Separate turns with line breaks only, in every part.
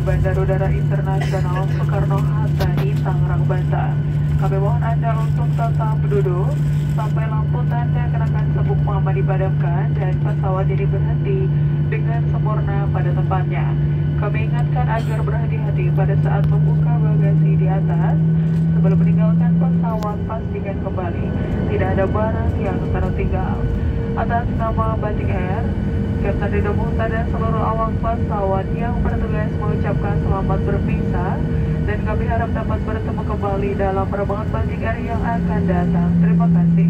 Bandara Udara Internasional Soekarno-Hatta di Tangerang, Banten. Kami mohon Anda untuk tetap duduk sampai lampu tanda kenakan sabuk pengaman dipadamkan dan pesawat jadi berhenti dengan sempurna pada tempatnya. Kami ingatkan agar berhati-hati pada saat membuka bagasi di atas. Sebelum meninggalkan pesawat, pastikan kembali tidak ada barang yang tertinggal. Atas nama Batik Air, Kapten Rido Muhtar dan seluruh awak pesawat yang bertugas mengucapkan selamat berpisah, dan kami harap dapat bertemu kembali dalam penerbangan Batik Air yang akan datang. Terima kasih.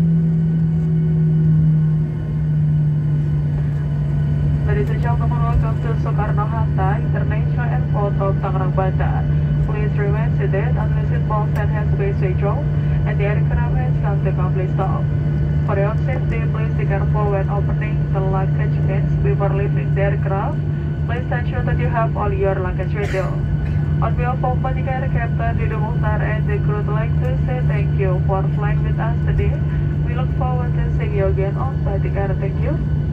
Ladies and gentlemen, welcome to Soekarno-Hatta International Airport of Tangerang, Banten. Please remain seated until seatbelt sign has been switched off and the aircraft has come to complete stop. For your safety, please be careful when opening the luggage bins before leaving the aircraft. Please ensure that you have all your luggage with you. On behalf of Batik Air, Captain Rido Muhtar and the crew would like to say thank you for flying with us today. We look forward to seeing you again on Batik Air. Thank you.